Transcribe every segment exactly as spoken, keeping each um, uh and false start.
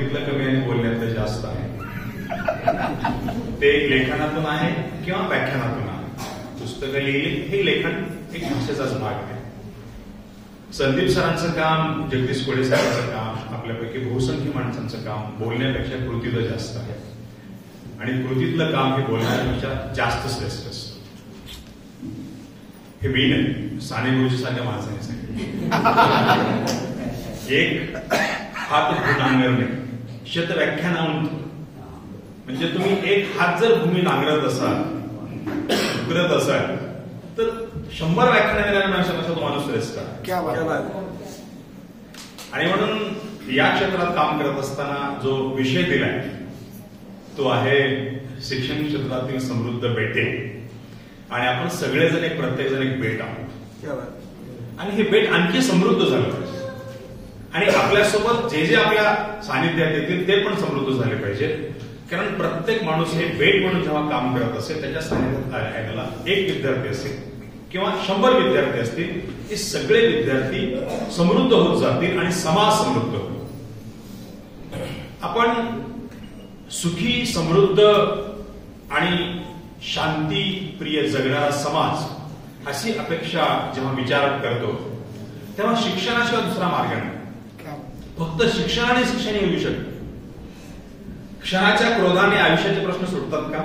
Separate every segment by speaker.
Speaker 1: कृतीतलं कमी आणि बोलण्यातलं जास्त आहे. ते लेखनातून आहे किंवा व्याख्यानातून आहे. पुस्तकं लिहिली हे लेखन एक भाषेचाच भाग आहे. संदीप सरांचं काम, जगदीश कोळे सरांचं काम, आपल्यापैकी बहुसंख्य माणसांचं काम बोलण्यापेक्षा कृतीतलं जास्त आहे. आणि कृतीतलं काम हे बोलण्यापेक्षा जास्त श्रेष्ठ असतं. हे मी नाही, साने गुरुजी सारख्या माणसाने सांगितलं. एक हात नांगरणे शत व्याख्यानांत, म्हणजे तुम्ही एक हात जर भूमी नांगरत असाल, करत असाल, तर शंभर व्याख्यान देणाऱ्या तो माणूस श्रेष्ठ आहे. आणि म्हणून या क्षेत्रात काम करत असताना जो विषय दिलाय तो आहे शिक्षण क्षेत्रातील समृद्ध बेटे. आणि आपण सगळेजण एक प्रत्येक जण एक बेट आहोत. आणि हे बेट आणखी समृद्ध झालं पाहिजे. आणि आपल्यासोबत जे जे आपल्या सानिध्यात येतील ते पण समृद्ध झाले पाहिजे. कारण प्रत्येक माणूस हे बेट म्हणून जेव्हा काम करत असेल, त्याच्या सानिध्यात एक विद्यार्थी असेल किंवा शंभर विद्यार्थी असतील, हे सगळे विद्यार्थी समृद्ध होत जातील आणि समाज समृद्ध होईल. आपण सुखी, समृद्ध आणि शांती प्रिय जगणारा समाज अशी अपेक्षा जेव्हा विचार करतो, तेव्हा शिक्षणाशिवाय दुसरा मार्ग नाही. फक्त शिक्षणाने शिक्षण येऊ शकतं. क्षणाच्या क्रोधाने आयुष्याचे प्रश्न सुटतात का?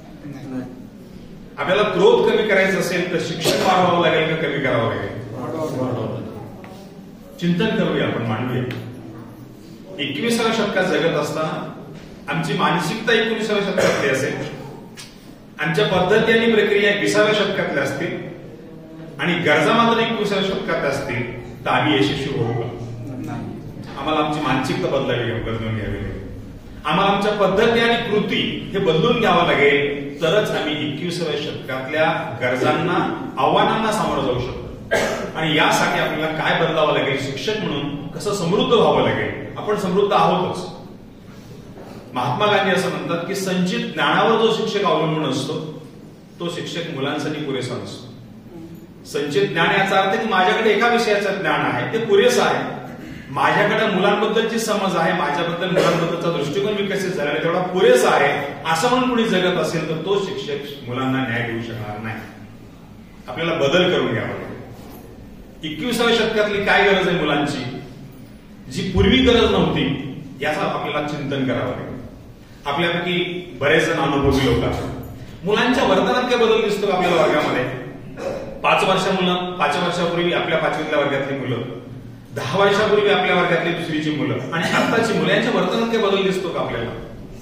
Speaker 1: आपल्याला क्रोध कमी करायचा असेल तर शिक्षण वाढवावं लागेल का कमी करावं लागेल? चिंतन करूया, आपण मांडूया. एकविसाव्या शतकात जगत असताना आमची मानसिकता एकोणीसाव्या शतकातली असेल, आमच्या पद्धती आणि प्रक्रिया विसाव्या शतकातल्या असतील आणि गरजा मात्र एकविसाव्या शतकातल्या असतील, तर आम्ही यशस्वी होऊ का? आम्हाला आमची मानसिकता बदलावी, बदलून घ्यावी लागेल. आम्हाला आमच्या पद्धती आणि कृती हे बदलून घ्यावं लागेल, तरच आम्ही एकविसाव्या शतकातल्या गरजांना, आव्हानांना सामोरं जाऊ शकतो. आणि यासाठी आपल्याला काय बदलावं लागेल? शिक्षक म्हणून कसं समृद्ध व्हावं लागेल? आपण समृद्ध आहोतच. महात्मा गांधी असं म्हणतात की संचित ज्ञानावर जो शिक्षक अवलंबून असतो तो शिक्षक मुलांसाठी पुरेसा नसतो. संचित ज्ञान याचा अर्थ की माझ्याकडे एका विषयाचं ज्ञान आहे, ते पुरेसं आहे. माझ्याकडे मुलांबद्दलची समज आहे, माझ्याबद्दल मुलांबद्दलचा दृष्टिकोन विकसित झालेला तेवढा पुरेसा आहे, असं म्हणून कुणी जगत असेल तर तो शिक्षक मुलांना न्याय देऊ शकणार नाही. आपल्याला बदल करून घ्यावा लागेल. एकविसाव्या शतकातली काय गरज आहे मुलांची, जी पूर्वी गरज नव्हती, याचा आपल्याला चिंतन करावं लागेल. आपल्यापैकी बरेच जण अनुभवी लोक आहेत. मुलांच्या वर्तनात काय बदल दिसतो आपल्याला वर्गामध्ये? पाच वर्षा मुलं, पाच वर्षापूर्वी आपल्या पाचवीतल्या वर्गातली मुलं, दहा वर्षापूर्वी आपल्या वर्गातली दुसरीची मुलं आणि आताची मुलं, यांच्या वर्तनात काय बदल दिसतो का आपल्याला?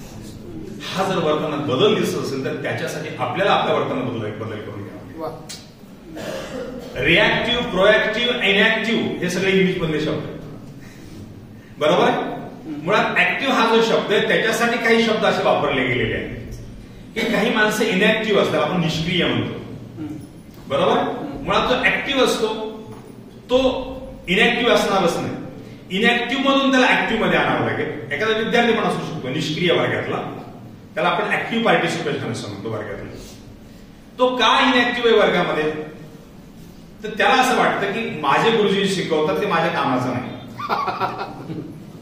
Speaker 1: हा जर वर्तनात बदल दिसत असेल तर त्याच्यासाठी आपल्याला आपल्या वर्तनात बदल बदल करून घ्यावा. रिॲक्टिव्ह, प्रोएक्टिव्ह, इनॅक्टिव्ह हे सगळे इंग्लिश मधले शब्द आहेत, बरोबर? मुळात ऍक्टिव्ह हा जो शब्द आहे त्याच्यासाठी काही शब्द असे वापरले गेलेले आहेत की काही माणसं इनॅक्टिव्ह असतात, आपण निष्क्रिय म्हणतो, बरोबर? मुळात जो ऍक्टिव्ह असतो तो इनॅक्टिव्ह असणारच नाही. इनॅक्टिव्ह मधून त्याला ऍक्टिव्ह मध्ये आणावं लागेल. एखादा विद्यार्थी पण असू शकतो निष्क्रिय वर्गातला, त्याला आपण ऍक्टिव्ह पार्टिसिपेशन असं म्हणतो वर्गातला. तो का इनॅक्टिव्ह आहे वर्गामध्ये? तर त्याला असं वाटतं की माझे गुरुजी शिकवतात ते माझ्या कामाचं नाही.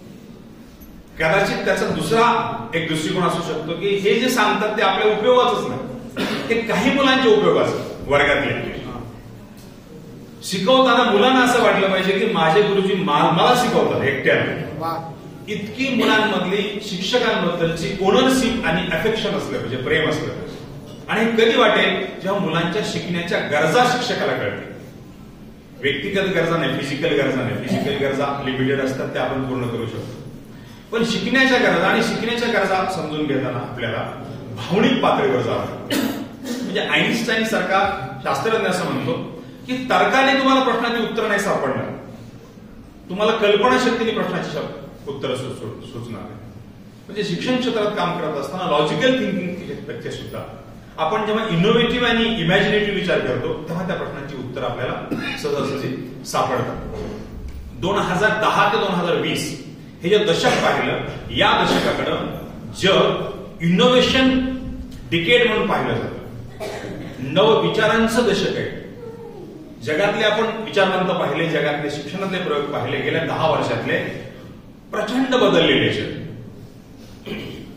Speaker 1: कदाचित त्याचा दुसरा एक दृष्टिकोन असू शकतो की हे जे सांगतात ते आपल्या उपयोगाचंच नाही, ते काही मुलांच्या उपयोगाचं वर्गातले. शिकवताना मुलांना असं वाटलं पाहिजे की माझे गुरुजी मला शिकवतात एकट्याने. इतकी मुलांमधली शिक्षकांबद्दलची ओनरशिप आणि अफेक्शन असलं पाहिजे, प्रेम असलं पाहिजे. आणि हे कधी वाटेल जेव्हा मुलांच्या शिकण्याच्या गरजा शिक्षकाला कळतील. व्यक्तिगत गरजा नाही, फिजिकल गरजा नाही. फिजिकल गरजा लिमिटेड असतात, त्या आपण पूर्ण करू शकतो. पण शिकण्याच्या गरजा आणि शिकण्याच्या गरजा समजून घेताना आपल्याला भावनिक पातळीवर जावं. म्हणजे आईन्स्टाईन सारखा शास्त्रज्ञ असं म्हणतो की तर्काने तुम्हाला प्रश्नाची उत्तर नाही सापडणार, तुम्हाला कल्पनाशक्तीने प्रश्नाची उत्तर सुचणार. म्हणजे शिक्षण क्षेत्रात काम करत असताना लॉजिकल थिंकिंग सुद्धा आपण जेव्हा इनोव्हेटिव्ह आणि इमॅजिनेटिव्ह विचार करतो तेव्हा त्या प्रश्नांची उत्तर आपल्याला सहजासहजी सापडतात. दोन हजार दहा ते दोन हजार वीस हे जे दशक पाहिलं, या दशकाकडं जग इनोव्हेशन डिकेड म्हणून पाहिलं जातं. नव विचारांचं दशक आहे. जगातले आपण विचारवंत पाहिले, जगातले शिक्षणातले प्रयोग पाहिले, गेल्या दहा वर्षातले प्रचंड बदललेले जग.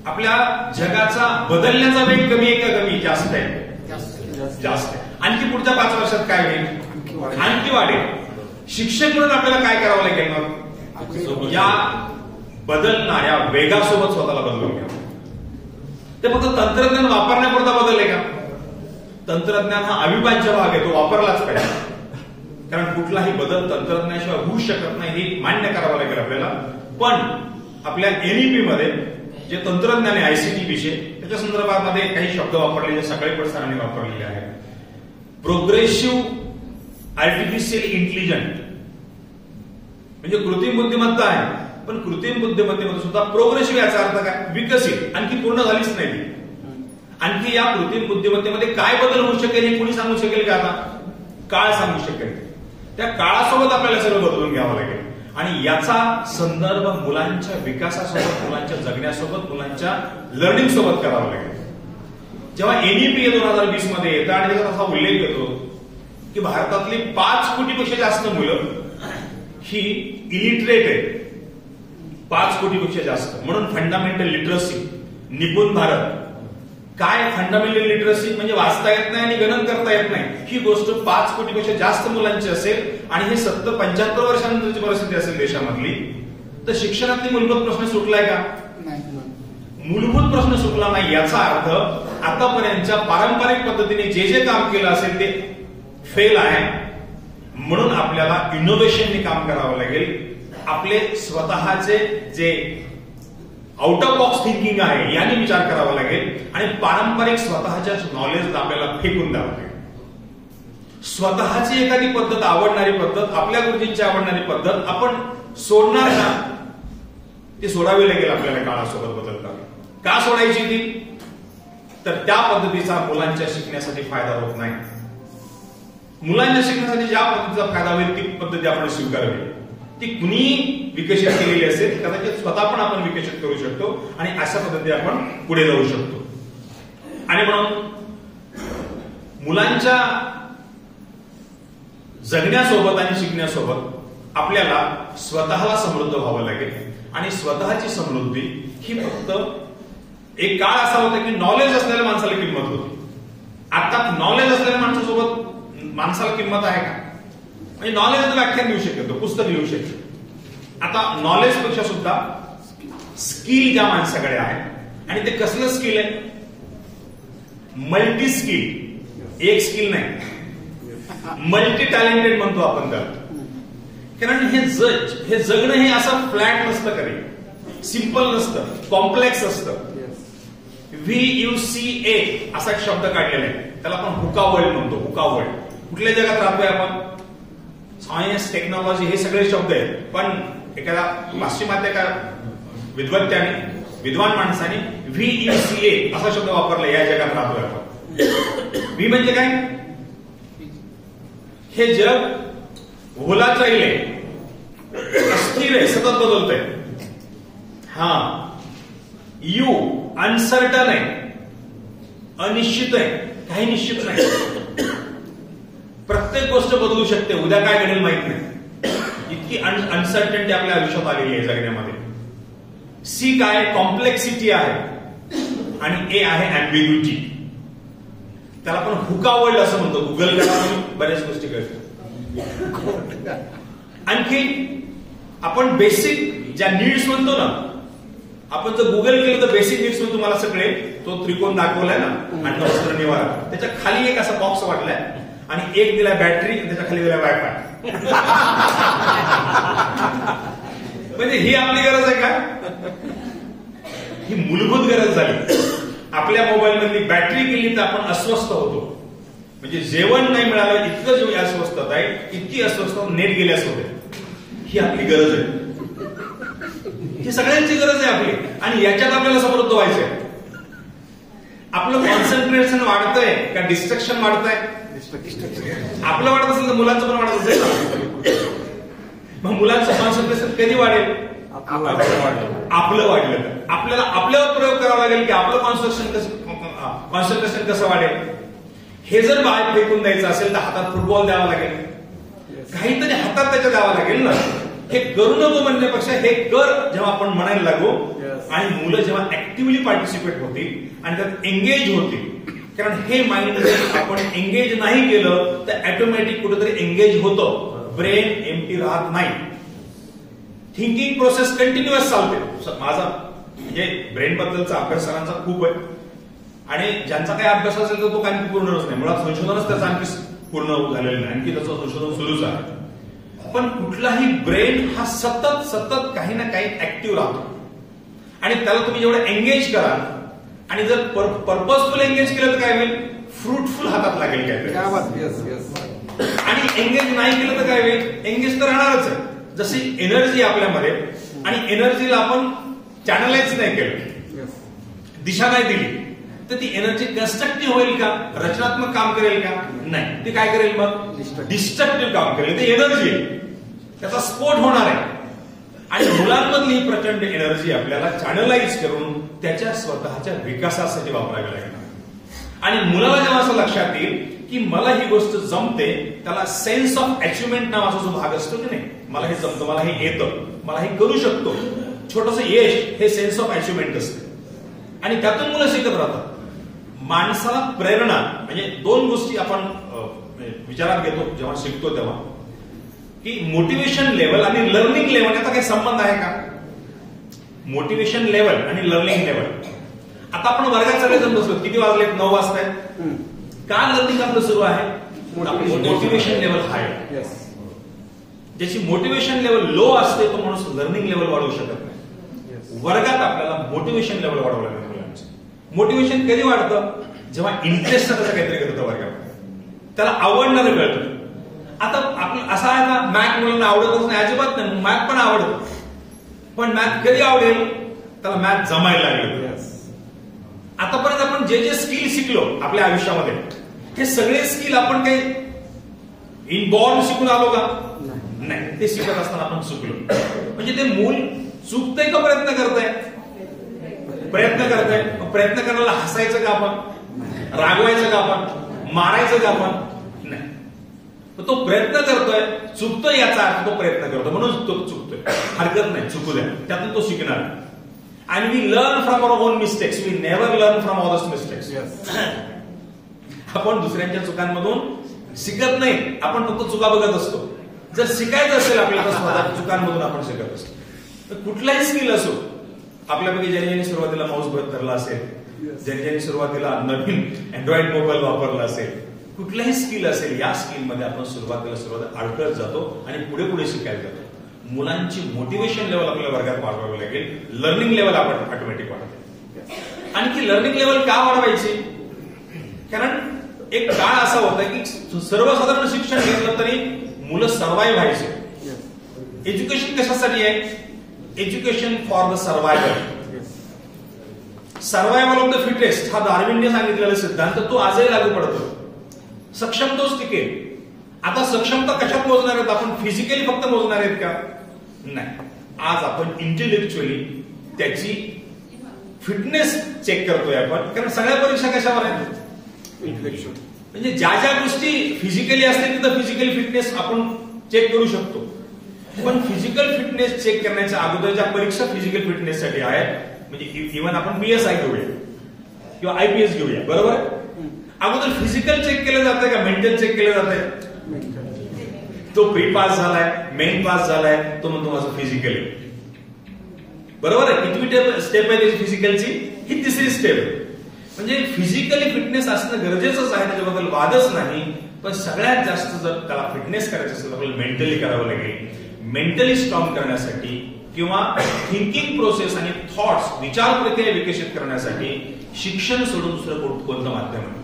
Speaker 1: आपल्या जगाचा बदलण्याचा वेग कमी आहे का कमी जास्त आहे? जास्त आहे. आणखी पुढच्या पाच वर्षात काय होईल? आणखी वाढेल. शिक्षक म्हणून आपल्याला काय करावं लागेल मग? या बदलणाऱ्या वेगासोबत स्वतःला बदलून घ्या. ते फक्त तंत्रज्ञान वापरण्यापुरता बदल आहे का? तंत्रज्ञान हा अविभाज्य भाग आहे, तो वापरलाच पाहिजे. कारण कुठलाही बदल तंत्रज्ञानाशिवाय होऊ शकत नाही हे मान्य करावं लागेल आपल्याला. पण आपल्या एनईपी मध्ये जे तंत्रज्ञान आहे आयसीटी विषय त्याच्या संदर्भात मध्ये काही शब्द वापरलेले सगळे सरांनी वापरलेले आहेत. प्रोग्रेसिव्ह आर्टिफिशियल इंटेलिजंट म्हणजे कृत्रिम बुद्धिमत्ता आहे, पण कृत्रिम बुद्धिमत्तेमध्ये सुद्धा प्रोग्रेसिव्ह याचा अर्थ काय? विकसित. आणखी पूर्ण झालीच नाही ती. आणखी या कृत्रिम बुद्धिमत्तेमध्ये काय बदल होऊ शकेल हे कुणी सांगू शकेल का? आता काळ सांगू शकेल. त्या काळासोबत आपल्याला सगळं बदलून घ्यावं लागेल. आणि याचा संदर्भ मुलांच्या विकासासोबत, मुलांच्या जगण्यासोबत, मुलांच्या लर्निंग सोबत करावा लागेल. जेव्हा एनईपी दोन हजार वीस मध्ये येतं आणि त्याचा असा उल्लेख येतो की भारतातली पाच कोटीपेक्षा जास्त मुलं ही इलिटरेट आहे. पाच कोटीपेक्षा जास्त. म्हणून फंडामेंटल लिटरसी, निपुण भारत. काय फंडामेंटल लिटरसी? म्हणजे वाचता येत नाही आणि गणन करता येत नाही. ही गोष्ट पाच कोटीपेक्षा जास्त मुलांची असेल आणि हे सत्तर पंच्याहत्तर वर्षानंतरची परिस्थिती असेल देशामधली, तर शिक्षणातली मूलभूत प्रश्न सुटलाय का? मूलभूत प्रश्न सुटला नाही. याचा अर्थ आतापर्यंतच्या पारंपरिक पद्धतीने जे जे काम केलं असेल ते फेल आहे. म्हणून आपल्याला इनोव्हेशनने काम करावं लागेल. आपले स्वतःचे जे आउट ऑफ बॉक्स थिंकिंग आहे याने विचार करावा लागेल आणि पारंपरिक स्वतःच्या नॉलेज आपल्याला फेकून द्यावं लागेल. स्वतःची एखादी पद्धत, आवडणारी पद्धत, आपल्या गुरुजींची आवडणारी पद्धत आपण सोडणार ना, ती सोडावी लागेल आपल्याला काळासोबत बदलता. का सोडायची ती? तर त्या पद्धतीचा मुलांच्या शिकण्यासाठी फायदा होत नाही. मुलांच्या शिकण्यासाठी ज्या पद्धतीचा फायदा होईल ती पद्धती आपण स्वीकारावी. ती कुणी विकसित केलेली असेल, कदाचित स्वतः पण आपण विकसित करू शकतो आणि अशा पद्धतीने आपण पुढे जाऊ शकतो. आणि म्हणून मुलांच्या जगण्यासोबत आणि शिकण्यासोबत आपल्याला स्वतःला समृद्ध व्हावं लागेल. आणि स्वतःची समृद्धी ही फक्त एक काळ असा होता की नॉलेज असलेल्या माणसाला किंमत होती. आता नॉलेज असलेल्या माणसासोबत माणसाला किंमत आहे का? म्हणजे नॉलेज व्याख्यान देऊ शकतो, पुस्तक लिहू शकतो. आता नॉलेज पेक्षा सुद्धा स्किल ज्या माणसाकडे आहे, आणि ते कसलं स्किल आहे? Multi skill. एक स्किल नाही, मल्टी टॅलेंटेड म्हणतो आपण त्याला. कारण हे जग हे जगणं हे असं फ्लॅट नसतं, कधी सिंपल नसतं, कॉम्प्लेक्स असतं. व्ही यू सी ए असा एक शब्द काढलेला आहे, त्याला आपण हुका वर्ल्ड म्हणतो. हुका वर्ल्ड. कुठल्या जगात राहतोय आपण? सायन्स, टेक्नॉलॉजी हे सगळे शब्द आहेत, पण एखाद्या पाश्चिमात्य का विद्वत्त्याने, विद्वान माणसाने व्ही यू सी ए असा शब्द वापरला. या जगात राहतोय आपण. व्ही म्हणजे काय? हे जग ओलाचाईल आहे, अस्थिर आहे, सतत बदलतंय. हा. यू अनसर्टन आहे, अनिश्चित आहे, काही निश्चित नाही. प्रत्येक गोष्ट बदलू शकते, उद्या काय घडेल माहित नाही. इतकी अनसर्टनिटी आपल्या आयुष्यात आलेली आहे जगण्यामध्ये. सी काय? कॉम्प्लेक्सिटी आहे. आणि ए आहे अँबिग्युटी. त्याला आपण हुका वर्ल्ड असं म्हणतो. गुगल करा, बऱ्याच गोष्टी कळतात. आणखी आपण बेसिक ज्या नीड्स म्हणतो ना, आपण जर गुगल केलं तर बेसिक नीड्स म्हणून तुम्हाला सगळे तो त्रिकोण दाखवलाय ना, अन्न, वस्त्र, निवारा. त्याच्या खाली एक असा बॉक्स वाटलाय आणि एक दिलाय बॅटरी आणि त्याच्या खाली दिलाय वायफाय. म्हणजे ही आपली गरज आहे का? ही मूलभूत गरज झाली. आपल्या मोबाईल मधली बॅटरी गेली तर आपण अस्वस्थ होतो. म्हणजे जेवण नाही मिळालं इतकं जेवढी अस्वस्थता आहे, इतकी अस्वस्थता नेट गेल्यास होते. ही आपली गरज आहे, ही सगळ्यांची गरज आहे आपली. आणि याच्यात आपल्याला समृद्ध व्हायचंय. आपलं कॉन्सन्ट्रेशन वाढतंय का डिस्ट्रक्शन वाढतंय? आपलं वाढत असेल तर मुलांचं पण वाढत असेल. मग मुलांचं कॉन्सन्ट्रेशन कधी वाढेल? आपलं वाढलं. आपल्याला आपल्यावर प्रयोग करावा लागेल की आपलं कॉन्सन्ट्रेशन कसं कॉन्सन्ट्रेशन कसं वाढेल. हे जर बाहेर फेकून द्यायचं असेल तर हातात फुटबॉल द्यावा लागेल, काहीतरी हातात त्याच्या द्यावा लागेल ना. हे करू नको म्हणण्यापेक्षा हे कर जेव्हा आपण म्हणायला लागू आणि मुलं जेव्हा ऍक्टिव्हली पार्टिसिपेट होतील आणि त्यात एंगेज होतील, कारण हे माइंड आपण एंगेज नाही केलं तर ऑटोमॅटिक कुठेतरी एंगेज होतं, ब्रेन एम्प्टी राहत नाही, थिंकिंग प्रोसेस कंटिन्युअस चालते. माझा म्हणजे ब्रेन बद्दलचा अभ्यास सरांचा खूप आहे आणि ज्यांचा काही अभ्यास असेल तर तो काही पूर्णच नाही, मुळात संशोधनच त्याचं आणखी पूर्ण झालेलं नाही, आणखी त्याचं संशोधन सुरूच आहे. पण कुठलाही ब्रेन हा सतत सतत काही ना काही ऍक्टिव्ह राहतो आणि त्याला तुम्ही जेवढं एंगेज कराल आणि जर पर्पजफुल एंगेज केलं तर काय होईल, फ्रुटफुल हातात लागेल काय, आणि एंगेज नाही केलं तर काय होईल, एंगेज तर राहणारच आहे. जशी एनर्जी आपल्यामध्ये आणि एनर्जीला आपण चॅनलाइज नाही केलं, दिशा नाही दिली तर ती एनर्जी कन्स्ट्रक्टिव्ह होईल का, रचनात्मक काम करेल का, नाही, ते काय करेल मग डिस्ट्रक्टिव्ह काम करेल. ते एनर्जी त्याचा स्फोट होणार आहे आणि मुलांमधली ही प्रचंड एनर्जी आपल्याला चॅनलाइज करून त्याच्या स्वतःच्या विकासासाठी वापरावी लागेल. आणि मुलाला जेव्हा असं लक्षात येईल की मला ही गोष्ट जमते, त्याला सेन्स ऑफ अचिव्हमेंट नावाचा जो भाग असतो की नाही, मला हे जमतं, मला हे येतं, मला हे करू शकतो, छोटस यश हे सेन्स ऑफ अचिव्हमेंट असते आणि त्यातून मुलं शिकत राहतात. माणसाला प्रेरणा म्हणजे दोन गोष्टी आपण विचारात घेतो जेव्हा शिकतो तेव्हा, की मोटिवेशन लेवल आणि लर्निंग लेवल याचा काही संबंध आहे का. मोटिवेशन लेवल आणि लर्निंग लेवल, आता आपण वर्गात सगळेजण बसलो, किती वाजले, नऊ वाजताय, का लर्निंग आपलं सुरू आहे, मोटिवेशन लेवल हाय. ज्याची मोटिवेशन लेवल लो असते तो माणूस लर्निंग लेवल वाढवू शकत नाही. वर्गात आपल्याला मोटिवेशन लेवल वाढवलं लागेल. मोटिवेशन कधी वाढतं, जेव्हा इंटरेस्ट त्याचं काहीतरी करतं वर्गामध्ये, त्याला आवडणारं कळतं. आता आपलं असं आहे का, मॅथ मुलांना आवडतच नाही, अजिबात नाही, मॅथ पण आवडतं, पण मॅथ कधी आवडेल, त्याला मॅथ जमायला लागेल. आतापर्यंत आपण जे जे स्किल शिकलो आपल्या आयुष्यामध्ये, हे सगळे स्किल आपण काही इनबॉर्न शिकून आलो का, नाही, ते शिकत असताना आपण चुकलो. म्हणजे ते मूल चुकतंय का प्रयत्न करताय, प्रयत्न करताय, प्रयत्न करायला हसायचं का आपण, रागवायचं का आपण, मारायचं का आपण, नाही, तो प्रयत्न करतोय, चुकतोय याचा अर्थ तो प्रयत्न करतो म्हणून तो चुकतोय, हरकत नाही, चुकू द्या, त्यातून तो शिकणार. आणि we learn from our own mistakes, we never learn from others mistakes. आपण दुसऱ्यांच्या चुकांमधून शिकत नाही, आपण फक्त चुका बघत असतो. जर शिकायचं असेल आपल्याला स्वतः चुकांमधून आपण शिकत असतो. तर कुठलाही स्किल असो, आपल्यापैकी ज्यांनी ज्यांनी सुरुवातीला माऊस बटन धरला असेल, ज्यांनी ज्यांनी सुरुवातीला नवीन अँड्रॉइड मोबाईल वापरला असेल, कुठलाही स्किल असेल, या स्किलमध्ये आपण सुरुवातीला सुरुवात अडकत जातो आणि पुढे पुढे शिकायला जातो. मुलांची मोटिवेशन लेवल आपल्याला वर्गात वाढवावी लागेल, लर्निंग लेवल आपण ऑटोमॅटिक वाढवतो. आणखी लर्निंग लेवल का वाढवायची, कारण एक काळ असा होता की सर्वसाधारण शिक्षण घेतलं तरी मुलं सर्व्हाइव्ह व्हायचे. एज्युकेशन कशासाठी आहे, education for the survival, survival of the fittest, हा डार्विनने सांगितलेला सिद्धांत तो आजही लागू पडतो. सक्षम तोच टिकेल. आता सक्षमता कशात मोजणार आहेत आपण, फिजिकली फक्त मोजणार आहेत का, नाही, आज आपण इंटेलेक्च्युअली त्याची फिटनेस चेक करतोय आपण, कारण सगळ्या परीक्षा कशावर आहेत, इंटेलेक्च्युअल. म्हणजे ज्या ज्या गोष्टी फिजिकली असतील तिथं फिजिकल फिटनेस आपण चेक करू शकतो, पण फिजिकल फिटनेस चेक करण्याच्या अगोदर ज्या परीक्षा फिजिकल फिटनेस साठी आहेत, म्हणजे इव्हन आपण पी एस आय घेऊया किंवा आय पी एस घेऊया, बरोबर, अगोदर फिजिकल चेक केलं जातंय का मेंटल चेक केलं जातंय. तो प्री पास झालाय, मेन पास झालाय, तो म्हणतो माझं फिजिकल आहे, बरोबर आहे. कितवी स्टेप आहे त्याची फिजिकलची, ही तिसरी स्टेप आहे. म्हणजे फिजिकली फिटनेस असणं गरजेचंच आहे, त्याच्याबद्दल वादच नाही, पण सगळ्यात जास्त जर त्याला फिटनेस करायचं असेल तर आपल्याला मेंटली करावं लागेल. मेंटली स्ट्रॉंग करण्यासाठी किंवा थिंकिंग प्रोसेस आणि थॉट्स, विचार प्रक्रिया विकसित करण्यासाठी शिक्षण सोडून दुसरं कोणतं माध्यम आहे,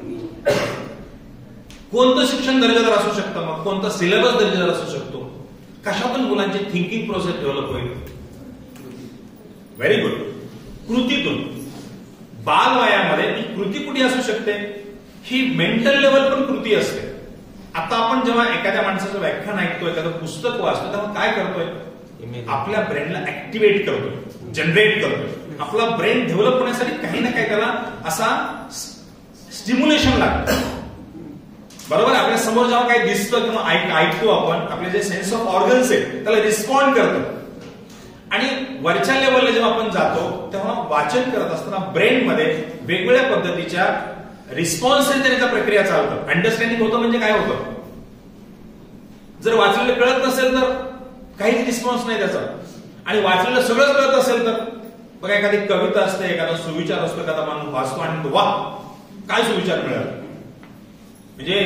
Speaker 1: कोणतं शिक्षण दर्जेदार असू शकतं, मग कोणता सिलेबस दर्जेदार असू शकतो, कशातून मुलांची थिंकिंग प्रोसेस डेव्हलप होईल. Very good. कृतीतून. बालवयामध्ये ही कृती कुठे असू शकते, ही मेंटल लेवल पण कृती असते. आता आपण जेव्हा एखाद्या माणसाचं व्याख्यान ऐकतो, एखादं पुस्तक वाचतो, तेव्हा काय करतोय, आपल्या ब्रेनला ऍक्टिव्हेट करतोय, जनरेट करतोय. आपला ब्रेन डेव्हलप होण्यासाठी काही ना काही त्याला असा स्टिम्युलेशन लागतं. बरोबर. आपल्या समोर जेव्हा काही दिसतं किंवा ऐकतो आपण, आपले जे सेन्स ऑफ ऑर्गन्स आहेत त्याला रिस्पॉन्ड करतात. आणि वरच्या लेवलला जेव्हा आपण जातो तेव्हा वाचन करत असताना ब्रेन मध्ये वेगवेगळ्या पद्धतीच्या रिस्पॉन्स देण्याच्या प्रक्रिया चालतात. अंडरस्टँडिंग होतं म्हणजे काय होतं, जर वाचलेलं कळत नसेल तर काहीच रिस्पॉन्स नाही त्याचा, आणि वाचलेलं सगळंच कळत असेल तर बघा, एखादी कविता असते, एखादा सुविचार असतो, एखादा माणूस वाचतो आणि वा काय सुविचार मिळाला. म्हणजे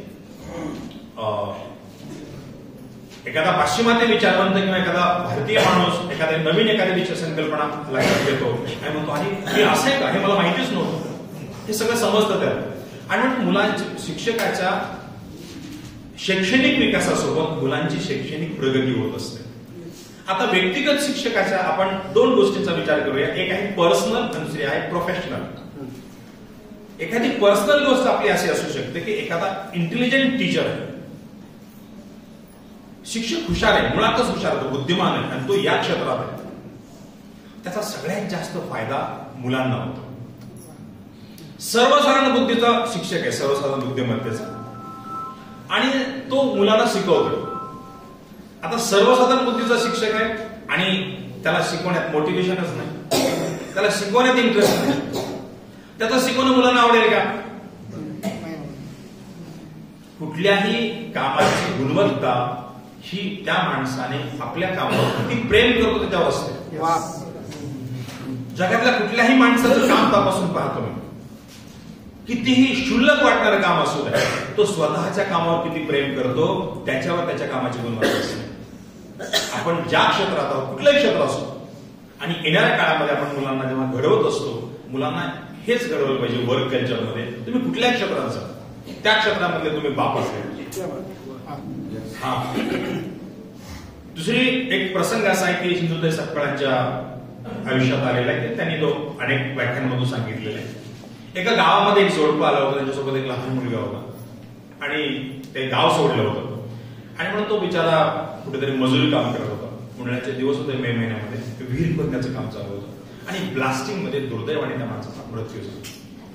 Speaker 1: एखादा पाश्चिमात्य विचारवंत किंवा एखादा भारतीय माणूस एखाद्या नवीन एखादी विचार संकल्पना लक्षात घेतो आणि म्हणतो आणि हे असं आहे का, हे मला माहितीच नव्हतं. हे सगळं समजतं त्याला. आणि म्हणून मुलांच्या शिक्षकाच्या शैक्षणिक विकासासोबत मुलांची शैक्षणिक प्रगती होत असते. आता व्यक्तिगत शिक्षकाच्या आपण दोन गोष्टींचा विचार करूया. एक आहे पर्सनल आणि दुसरी आहे प्रोफेशनल. एखादी पर्सनल गोष्ट आपली अशी असू शकते की एखादा इंटेलिजंट टीचर आहे, शिक्षक हुशार आहे, मुळातच हुशार आहे, बुद्धिमान आहे आणि तो या क्षेत्रात आहे, त्याचा सगळ्यात जास्त फायदा मुलांना होतो. सर्वसाधारण बुद्धीचा शिक्षक आहे, सर्वसाधारण बुद्धिमत्तेचा, आणि तो मुलांना शिकवतो. आता सर्वसाधारण बुद्धीचा शिक्षक आहे आणि त्याला शिकवण्यात मोटिवेशनच नाही, त्याला शिकवण्यात इंटरेस्ट नाही, त्याचं शिकवणं मुलांना आवडेल का? कुठल्याही कामाची गुणवत्ता ही त्या माणसाने आपल्या कामावर किती प्रेम करतो त्याच्यावर असते. जगातल्या कुठल्याही माणसाचं काम तपासून पाहतो मी, कितीही क्षुल्लक वाटणारं काम असू द्या, तो स्वतःच्या कामावर किती प्रेम करतो त्याच्यावर त्याच्या कामाची गुणवत्ता असते. आपण ज्या क्षेत्रात आहोत, कुठलंही क्षेत्र असो, आणि येणाऱ्या काळामध्ये आपण मुलांना जेव्हा घडवत असतो, मुलांना हेच घडवलं पाहिजे वर्क कल्चरमध्ये. तुम्ही कुठल्या क्षेत्रात जा, त्या क्षेत्रामधले तुम्ही बाप असेल. हा दुसरी एक प्रसंग असा आहे की सिंधुताई सपकाळांच्या आयुष्यात आलेला आहे, त्यांनी तो अनेक व्याख्यानांमधून सांगितलेला आहे. एका गावामध्ये एक जोडपं आलं होतं, त्यांच्यासोबत एक लहान मुलगा होता आणि ते गाव सोडलं होतं. आणि म्हणून तो बिचारा कुठेतरी मजुरी काम करत होता. उन्हाळ्याचे दिवस होते, मे महिन्यामध्ये विहीर खोदण्याचं काम चालू होतं आणि ब्लास्टिंग मध्ये दुर्दैवाने त्या माणसाचा मृत्यू झाला.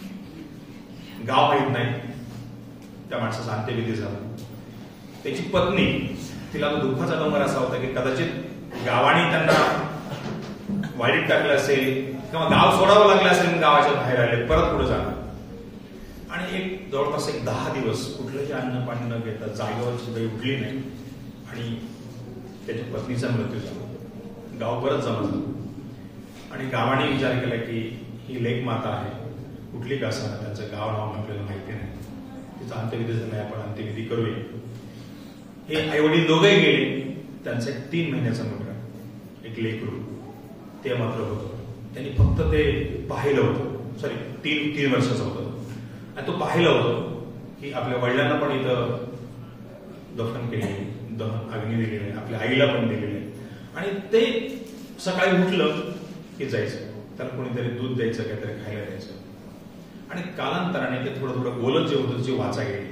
Speaker 1: गाव माहीत नाही, त्या माणसाचा अंत्यविधी झाला. त्याची पत्नी, तिला तो दुःखाचा डोंगर असा होता की कदाचित गावाने त्यांना वाईट टाकलं असेल किंवा गाव सोडावं लागलं असेल, गावाच्या बाहेर आले, परत पुढे जाणार. आणि एक जवळपास एक दहा दिवस कुठलंही अन्न पाणी न घेता जागेवर सुद्धा उठली नाही आणि त्याच्या पत्नीचा मृत्यू झाला. गाव परत जमा झालं आणि गावाने विचार केला की ही लेक माता आहे, कुठली का असं त्यांचं गाव नाव आपल्याला माहिती नाही, तिचा अंत्यविधी झाला, आपण अंत्यविधी करूया. हे आई वडील दोघेही गेले. त्यांचा एक तीन महिन्याचा मुलगा, एक लेकरू, ते मात्र होतं. त्यांनी फक्त ते पाहिलं होतं, सॉरी तीन तीन वर्षाचा होतं, आणि तो पाहिलं होतं की आपल्या वडिलांना पण इथं दफन केले, दहन अग्नी दिलेली आहे, आपल्या आईला पण दिलेली आहे. आणि ते सकाळी उठलं की जायचं, त्याला कोणीतरी दूध द्यायचं, काहीतरी खायला द्यायचं. आणि कालांतराने ते थोडं थोडं बोलत जे होतं त्याची वाचा गेली.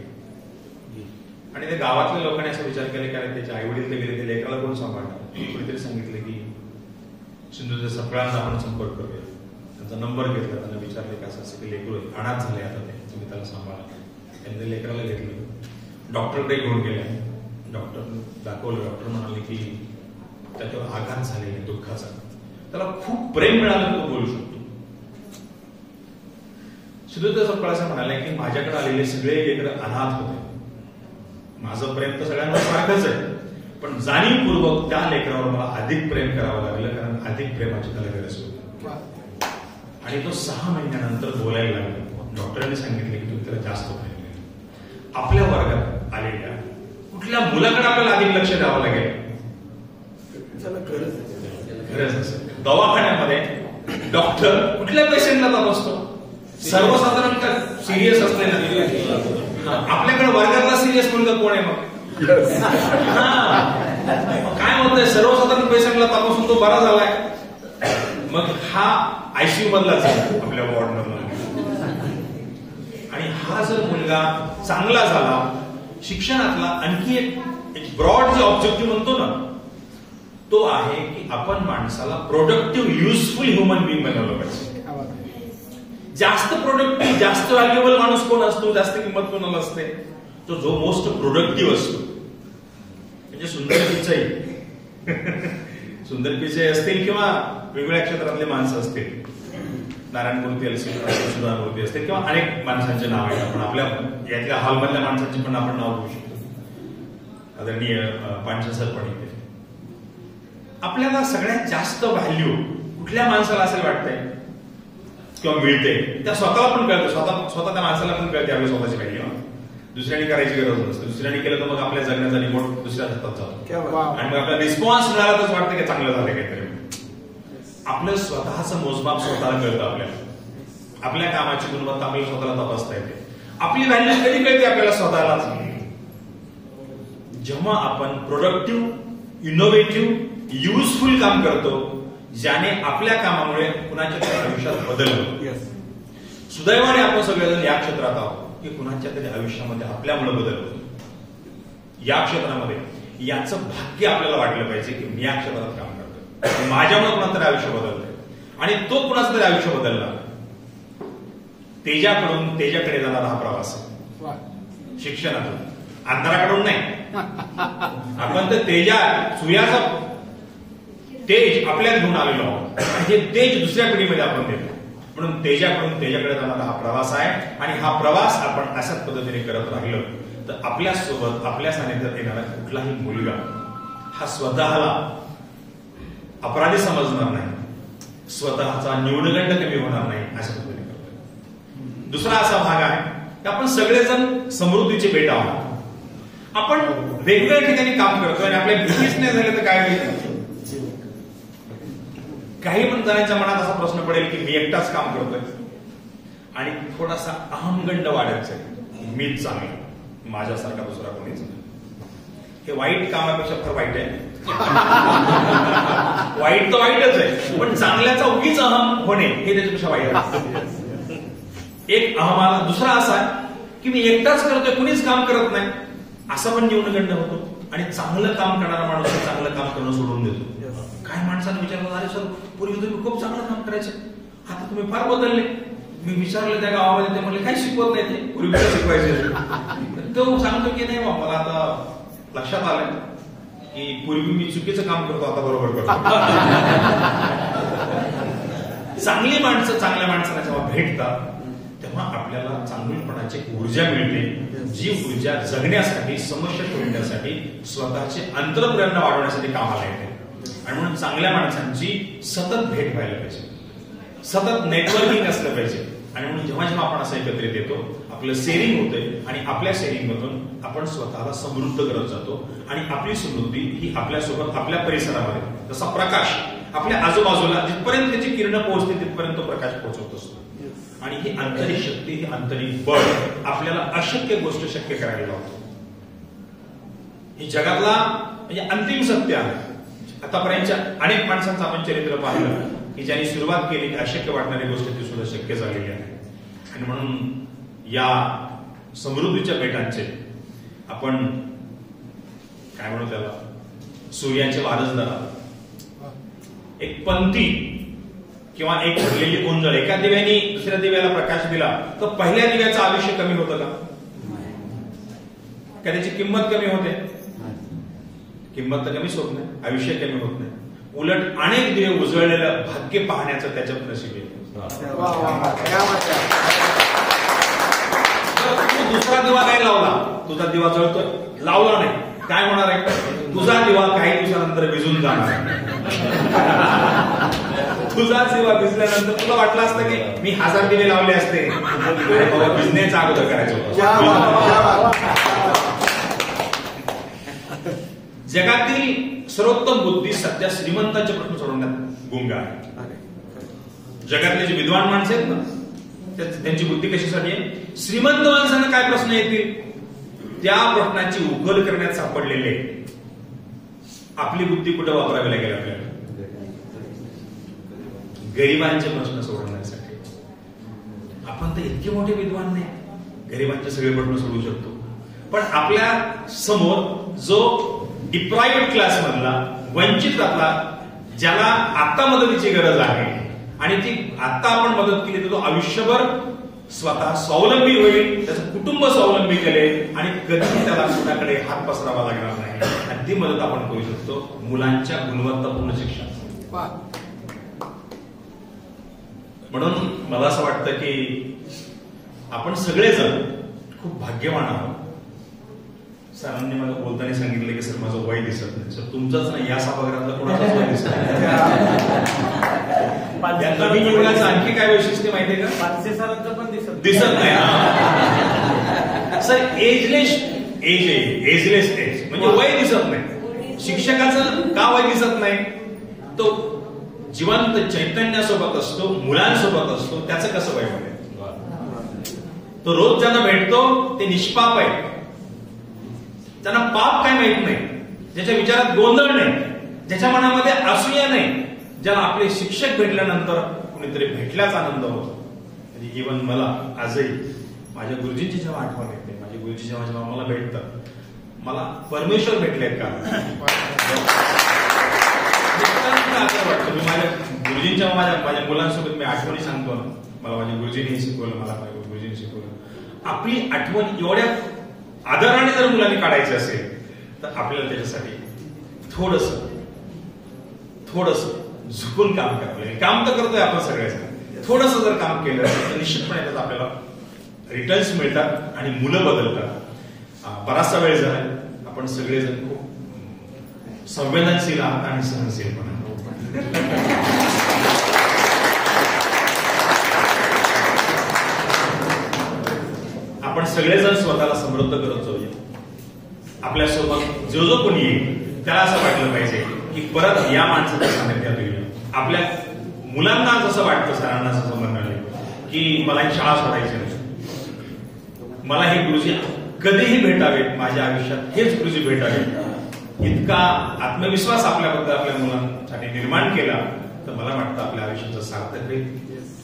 Speaker 1: आणि ते गावातल्या लोकांनी असा विचार केला की अरे त्याचे आई वडील ते गेले, ते लेकराला कोण सांभाळणार. कुणीतरी सांगितलं की सिंधुताई सपकाळांचा आपण संपर्क करूया. त्यांचा नंबर घेतला, त्यांना विचारले की असं असं की लेकरू अनाथ झाले, आता ते तुम्ही त्याला सांभाळा. त्यांनी लेकराला घेतलं, डॉक्टरकडे घेऊन गेले. डॉक्टर दाखवलं, डॉक्टर म्हणाले की त्याच्यावर आघात झालेला आहे दुःखाचा, त्याला खूप प्रेम मिळालं, तो बोलू शकतो. सिंधुताई सपकाळ असं म्हणाले की माझ्याकडे आलेले सगळे लेकरं अनाथ होते, माझं प्रेम तर सगळ्यांना सारखंच आहे, पण जाणीवपूर्वक त्या लेकरावर मला अधिक प्रेम करावं लागलं, कारण अधिक प्रेमाची त्याला गरज होती. आणि तो सहा महिन्यानंतर बोलायला लागला. डॉक्टरांनी सांगितले की तुम्ही त्याला जास्त प्रेम केलं. आपल्या वर्गात आलेल्या कुठल्या मुलाकडे आपल्याला अधिक लक्ष द्यावं लागेल, गरज असेल. दवाखान्यामध्ये डॉक्टर कुठल्या पेशंटला तपासतो, सर्वसाधारण का सिरियस असते ना. आपल्याकडे वर्गातला सिरियस मुलगा कोण आहे मग? काय म्हणतंय, सर्वसाधारण पेशंटला तपासून तो बरा झालाय, मग हा आयसीयू मधलाच आहे आपल्या वॉर्ड मधला. आणि हा जर मुलगा चांगला झाला, शिक्षणातला आणखी एक एक ब्रॉड जे ऑब्जेक्टिव्ह म्हणतो ना, तो आहे की आपण माणसाला प्रोडक्टिव्ह युजफुल ह्युमन बिंग बनवलं पाहिजे. जास्त प्रोडक्टिव्ह, जास्त व्हॅल्युएबल माणूस कोण असतो, जास्त किंमत कोणाला असते, तो जो मोस्ट प्रोडक्टिव्ह असतो. म्हणजे सुंदर पिचाई सुंदर पिचाई असतील किंवा वेगवेगळ्या क्षेत्रातले माणसं असतील, नारायणमूर्ती असतील, सुधामूर्ती असतील किंवा अनेक माणसांचे नाव आहेत. आपण आपल्या यातल्या हॉलमधल्या माणसांची पण आपण नाव घेऊ शकतो. आदरणीय पांडे सर पण इथे. आपल्याला सगळ्यात जास्त व्हॅल्यू कुठल्या माणसाला असेल वाटतंय किंवा मिळते, त्या स्वतःला पण कळतं, स्वतः स्वतः त्या माणसाला पण कळते आपली स्वतःची व्हॅल्यू. दुसऱ्याने करायची गरज नसते. दुसऱ्याने केलं तर मग आपल्या जगण्याचा रिमोट दुसऱ्या हातात जातो आणि मग आपला रिस्पॉन्स मिळाला तर वाटतं की चांगलं झालं काहीतरी. आपलं स्वतःचं मोजमाप स्वतःला कळतं. आपल्याला आपल्या कामाची गुणवत्ता आपल्याला स्वतःला तपासता येते. आपली व्हॅल्यू कधी कळते आपल्याला स्वतःलाच, जेव्हा आपण प्रोडक्टिव्ह, इनोव्हेटिव्ह, युजफुल काम करतो, ज्याने आपल्या कामामुळे कुणाच्या तरी आयुष्यात बदल होतो. सुदैवाने आपण सगळेजण या क्षेत्रात आहोत की कुणाच्या तरी आयुष्यामध्ये आपल्यामुळे बदल होतो. या क्षेत्रामध्ये याचं भाग्य आपल्याला वाटलं पाहिजे की मी या क्षेत्रात काम करतो, माझ्यामुळे कुणाचं तरी आयुष्य बदलतंय आणि तो कुणाचं तरी आयुष्य बदलला. तेजाकडून तेजाकडे जाणारा हा प्रवास आहे शिक्षणातून, अंधाराकडून नाही. आपण तर तेजा सूर्याचा तेज आपल्यात घेऊन आलेलो आहोत, हे तेज दुसऱ्या पिढीमध्ये आपण देतो. म्हणून तेजाकडून तेजाकडे जाणारा हा प्रवास आहे आणि हा प्रवास आपण अशाच पद्धतीने करत राहिलो तर आपल्यासोबत आपल्या सानिध्यात येणारा कुठलाही मुलगा हा स्वतःला अपराधी समजणार नाही, स्वतःचा न्यूनगंड कमी होणार नाही अशा पद्धतीने करतो. दुसरा असा भाग आहे की आपण सगळेजण समृद्धीचे बेट आहोत. आपण वेगवेगळ्या ठिकाणी काम करतो आणि आपल्या बिझनेस नाही झाले तर काय होईल. काही पण जणांच्या मनात असा प्रश्न पडेल की मी एकटाच काम करतोय आणि थोडासा अहमगंड वाढायचा, मीच चांगला, माझ्यासारखा दुसरा कोणीच नाही. हे वाईट कामापेक्षा फार वाईट आहे. वाईट तर वाईटच आहे, पण चांगल्याचा उगीच अहम होणे हे त्याच्यापेक्षा वाईट आहे. एक अहमाला. दुसरा असा की मी एकटाच करतोय, कुणीच काम करत नाही, असा पण न्यूनगंड होतो आणि चांगलं काम करणारा माणूस चांगलं काम करणं सोडून देतो. काही माणसांना विचारलं, अरे सर पूर्वी तुम्ही खूप चांगलं काम करायचे, आता तुम्ही फार बदलले. मी विचारलं त्या गावामध्ये, ते म्हणले काही शिकवत नाही, ते पूर्वी शिकवायचे. तो सांगतो की नाही बा, मला आता लक्षात आलंय की पूर्वी मी चुकीचं काम करतो, आता बरोबर करतो. चांगली माणसं चांगल्या माणसाला जेव्हा भेटतात तेव्हा आपल्याला चांगुलपणाची ऊर्जा मिळते, जी ऊर्जा जगण्यासाठी, समस्या सोडण्यासाठी, स्वतःची अंतरप्रेरणा वाढवण्यासाठी कामाला येते. आणि म्हणून चांगल्या माणसांची सतत भेट व्हायला पाहिजे, सतत नेटवर्किंग असलं पाहिजे. आणि म्हणून जेव्हा जेव्हा आपण असं एकत्रित येतो आपलं शेअरिंग होतंय आणि आपल्या शेअरिंग मधून आपण स्वतःला समृद्ध करत जातो आणि आपली समृद्धी ही आपल्यासोबत आपल्या परिसरामध्ये जसा प्रकाश आपल्या आजूबाजूला जिथपर्यंत त्याची किरण पोहोचते तिथपर्यंत प्रकाश पोहोचवत असतो. आणि ही आंतरिक शक्ती, ही आंतरिक बळ आपल्याला अशक्य गोष्ट शक्य करायला लावतो. ही जगातला म्हणजे अंतिम सत्य आहे. आतापर्यंतच्या अनेक माणसांचं आपण चरित्र पाहिलं की ज्यांनी सुरुवात केली की अशक्य वाटणारी गोष्ट ती सुद्धा शक्य झालेली आहे. आणि म्हणून या समृद्धीच्या बेटांचे आपण काय म्हणू त्याला, सूर्याचे वारसदार, एक पंथी किंवा एक भरलेली गोंधळ, एका दिव्याने दुसऱ्या दिव्याला प्रकाश दिला तर पहिल्या दिव्याचं आयुष्य कमी होतं का? का त्याची किंमत कमी होते? किंमत तर कमीच होत नाही, आयुष्य कमी होत नाही. उलट अनेक दिवे उजळलेलं भाग्य पाहण्याचं त्याच्यात नशीब येतं. तू दुसरा दिवा नाही लावला, तुझा दिवा जळतोय, लावला नाही, काय होणार आहे? तुझा दिवा काही दिवसानंतर विझून जाणार. तुझा दिवा भिजल्यानंतर तुला वाटलं असतं की मी हजार दिवे लावले असते, भिजण्याचा अगोदर करायचं होतं. जगातील सर्वोत्तम बुद्धी सध्या श्रीमंतांचे प्रश्न सोडवण्यात गुंग आहे. जगातले जे विद्वान माणसं आहेत ना, त्यांची बुद्धी कशासाठी आहे? श्रीमंत माणसांना काय प्रश्न येतील त्या प्रश्नाची उकल करण्यात सापडलेले. आपली बुद्धी कुठे वापरावी लागेल आपल्याला? गरिबांचे प्रश्न सोडवण्यासाठी. आपण तर इतके मोठे विद्वान नाही, गरिबांचे सगळे प्रश्न सोडवू शकतो. पण आपल्या समोर जो डिप्राइव्ड क्लास मधला, वंचितातला, ज्याला आता मदतीची गरज आहे आणि ती आता आपण मदत केली तर तो आयुष्यभर स्वतः स्वावलंबी होईल, त्याचं कुटुंब स्वावलंबी करेल आणि कधी त्याला कुणाकडे हात पसरावा लागणार नाही. आणि ती मदत आपण करू शकतो मुलांच्या गुणवत्तापूर्ण शिक्षण. म्हणून मला असं वाटतं की आपण सगळेजण खूप भाग्यवान आहोत. सरांनी मला बोलताना सांगितलं की सर माझं वय दिसत नाही. सर तुमचंच नाही, या सभागृहातलं कोणाचंच वय दिसत नाही. या नवीन युगाचं आणखी काय वैशिष्ट्य माहितीये का?
Speaker 2: पाचशे सरांचं पण दिसत
Speaker 1: दिसत नाही. Sir ageless age ageless age म्हणजे वय दिसत नाही. शिक्षकाचं का वय दिसत नाही? तो जिवंत चैतन्यासोबत असतो, मुलांसोबत असतो, त्याचं कसं वय बघेल? तो रोज ज्यांना भेटतो ते निष्पाप आहे, त्यांना पाप काय माहित नाही, ज्याच्या विचारात गोंधळ नाही, ज्याच्या मनामध्ये असूया नाही, ज्याला आपले शिक्षक भेटल्यानंतर कुणीतरी भेटल्याचा आनंद होतो. म्हणजे इव्हन मला आजही माझ्या गुरुजींची जेव्हा आठवण येते, माझे गुरुजी जेव्हा जेव्हा मला भेटतात, मला परमेश्वर भेटलेत का वाटतं. मी माझ्या गुरुजींच्या माझ्या माझ्या मुलांसोबत मी आठवणी सांगतो ना, मला माझ्या गुरुजींनी शिकवलं, मला माझ्या गुरुजींनी शिकवलं. आपली आठवण एवढ्या आदराने जर मुलांनी काढायची असेल तर आपल्याला त्याच्यासाठी थोडस थोडस झुकून काम करावं लागेल. काम तर करतोय आपण सगळ्याचं, थोडस जर काम केलं तर निश्चितपणे त्याचा आपल्याला रिटर्न्स मिळतात आणि मुलं बदलतात. बराचसा वेळ झाला आपण सगळेजण खूप संवेदनशील आहात आणि सहनशील पण. आपण सगळेजण स्वतःला समृद्ध करत जाऊया. आपल्यासोबत जो जो कोणी येईल त्याला असं वाटलं पाहिजे की परत या माणसाच्या सानिध्यात येऊया. आपल्या मुलांना जसं वाटतं, सरांना जसं म्हणाले की मला ही शाळा सोडायची नाही, मला हे गुरुजी कधीही भेटावेत, माझ्या आयुष्यात हेच गुरुजी भेटावेत, इतका आत्मविश्वास आपल्याबद्दल आपल्या मुलांसाठी निर्माण केला तर मला वाटतं आपल्या आयुष्याचं सार्थक होईल.